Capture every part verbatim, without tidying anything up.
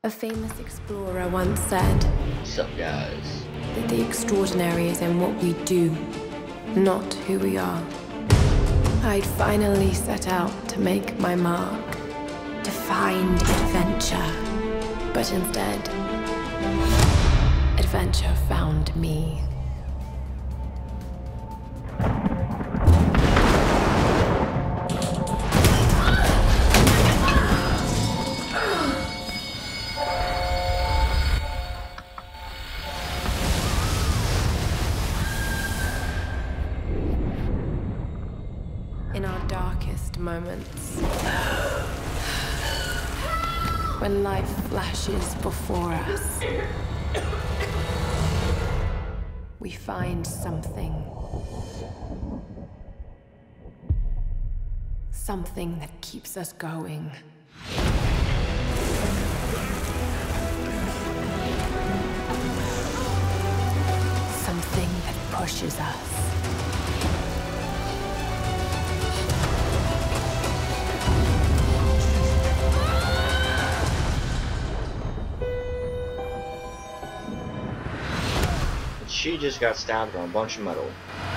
A famous explorer once said, What's up, guys? That the extraordinary is in what we do, not who we are. I'd finally set out to make my mark, to find adventure. But instead, adventure found me. In our darkest moments, when life flashes before us, we find something. Something that keeps us going. Something that pushes us. She just got stabbed on a bunch of metal.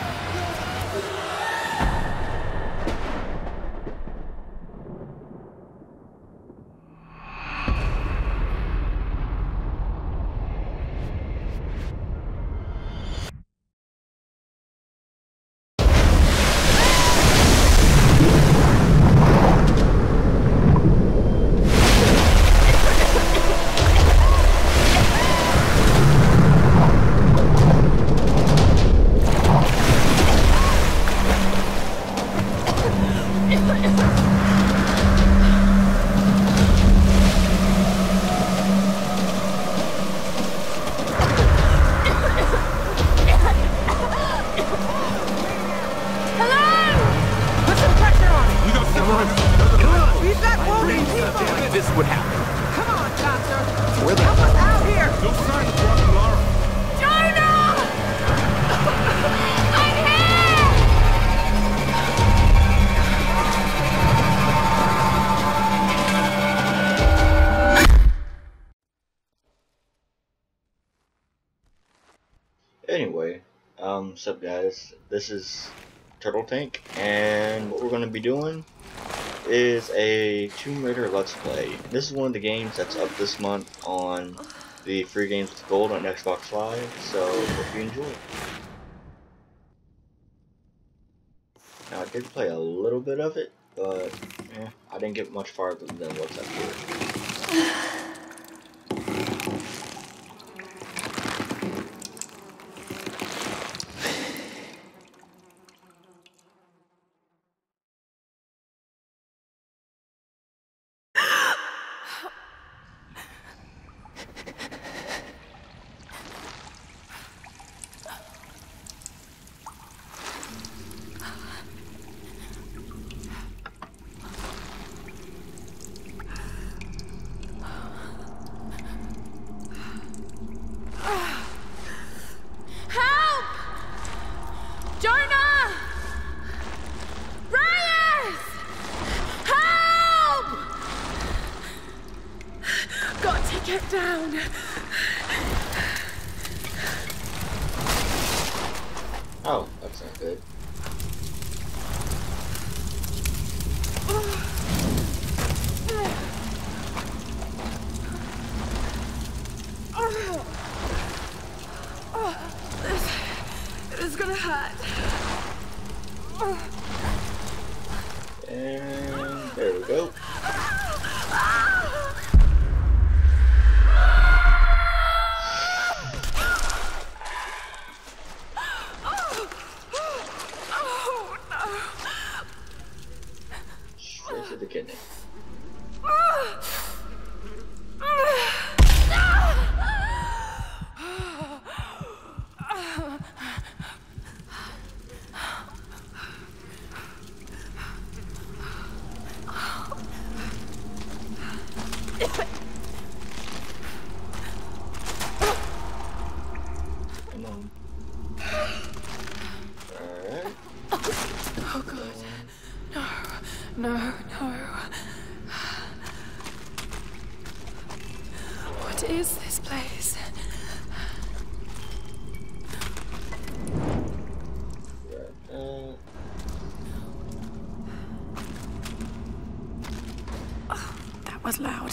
This would happen. Come on, Doctor! Where the Help us out here! No sign of Rocky Lara. Jonah! I'm here! Anyway, um, what's up, guys? This is Turtle Tank, and what we're going to be doing is a Tomb Raider Let's Play. This is one of the games that's up this month on the free games with gold on Xbox Live, so hope you enjoy. Now, I did play a little bit of it, but eh, I didn't get much farther than what's up here. Get down! Oh, that's not good. This is gonna hurt. And there we go. Straight to the kidney. What is this place? Uh, Oh, that was loud.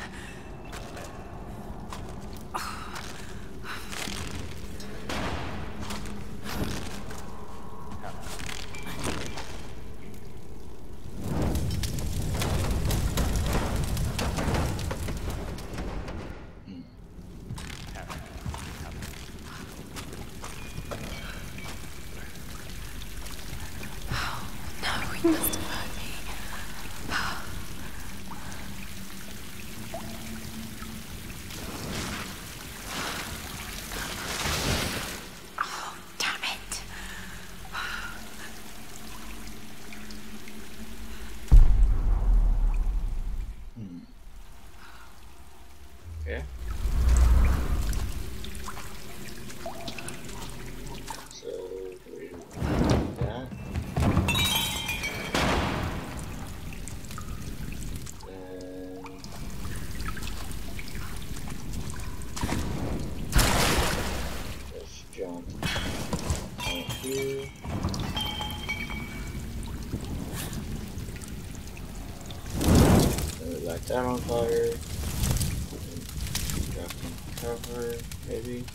He must have heard me. Oh, damn it. hmm. Okay. So, we do that. Jump out here. Then we light that on fire. Drop in cover, maybe.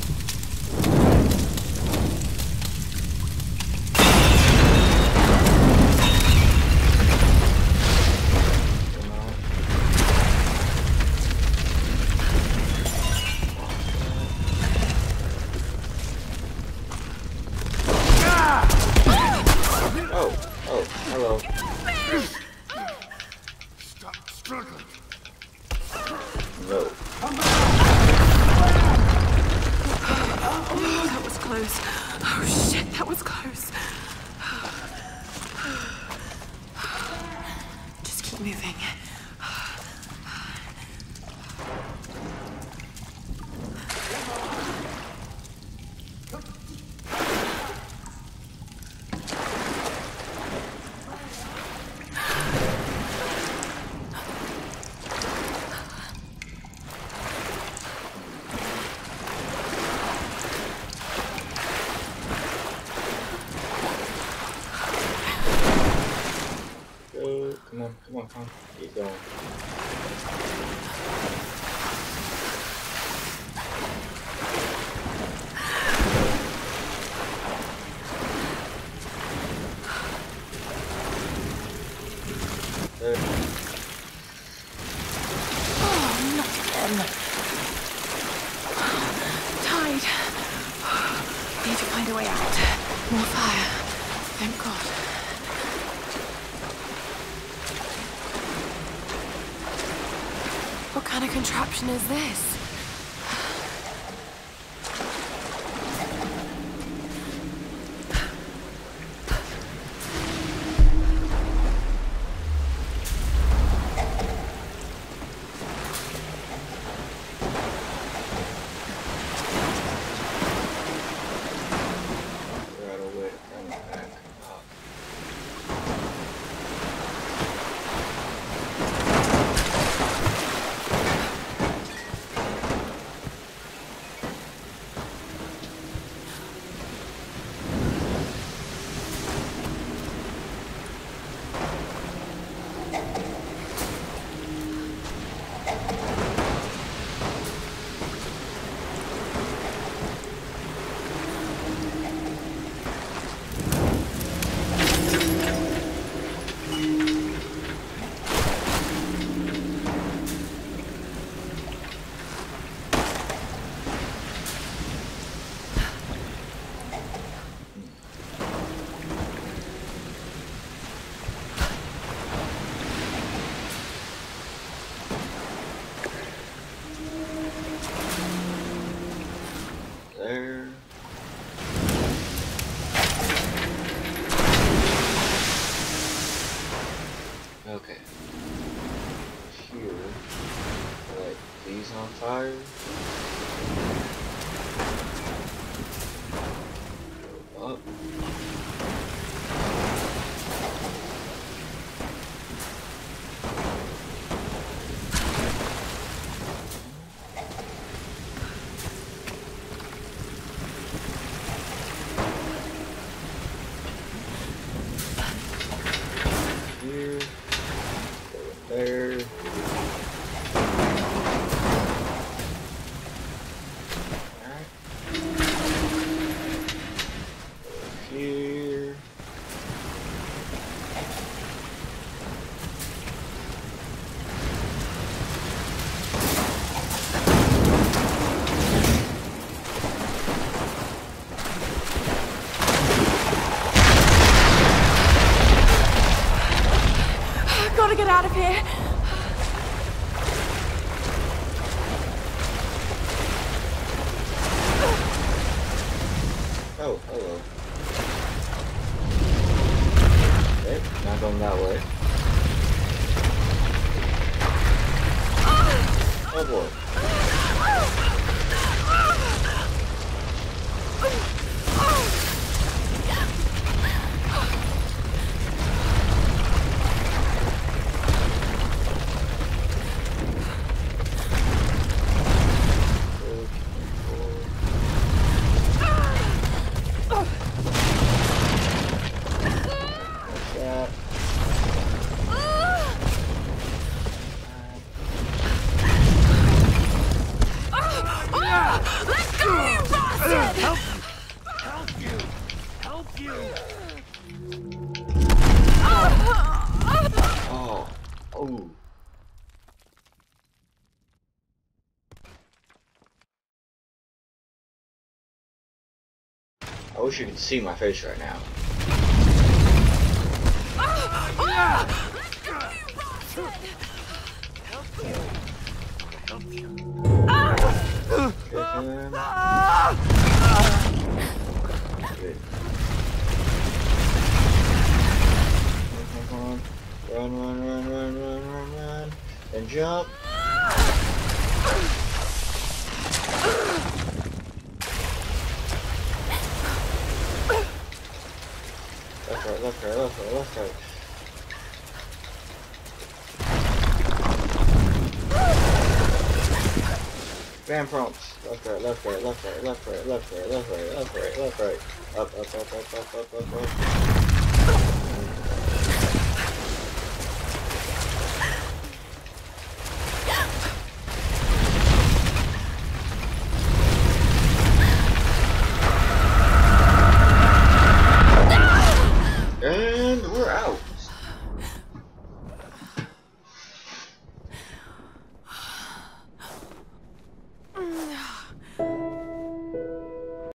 Stop struggling. No. That was close. Oh shit, that was close. Just keep moving. Come on, come on, come on. Keep going. There. Oh, not again. Tide. Need to find a way out. More fire. Thank God. What kind of contraption is this? There. Okay. Here, light these on fire. Go up. that way. Oh boy. I wish you could see my face right now. Good. Run, run, run, run, run, run, run, and jump. Left, right, left, right, left, right, left, right. Bam prompts. Left, right, left, right, left, right, left, right, left, right, left, right, left, right, left, right. Up, up, up, up, up, up, up, up.